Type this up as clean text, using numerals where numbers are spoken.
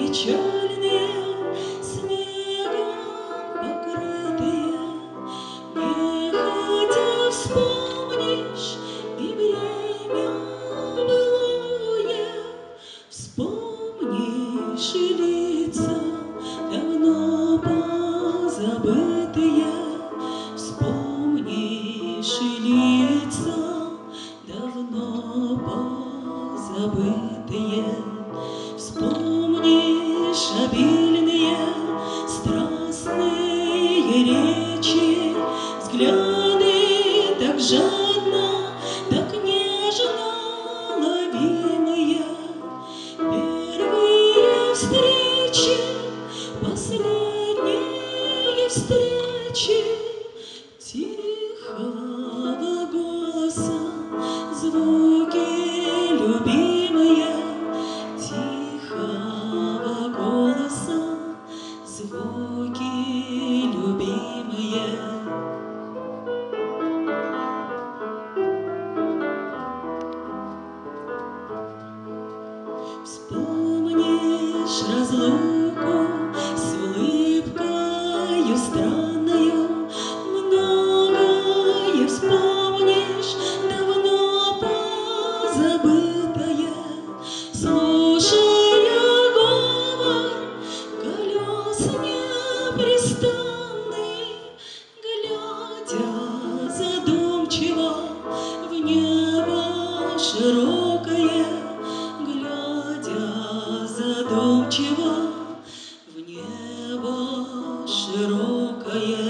печальные, снегом покрытые. Нехотя вспомнишь и время былое, вспомнишь и лица давно позабытые, вспомнишь и лица давно позабытые, вспомнишь обильные страстные речи, взгляды так жадно, так нежно ловимые, первые встречи, последние встречи, тихого голоса звуки любимые, тихого голоса звуки любимые. Вспомнишь разлуку с улыбкою странною, многое вспомнишь, давно позабытое, слушая говор колес непрестанный, глядя задумчиво в небо широкое, глядя задумчиво в небо широкое.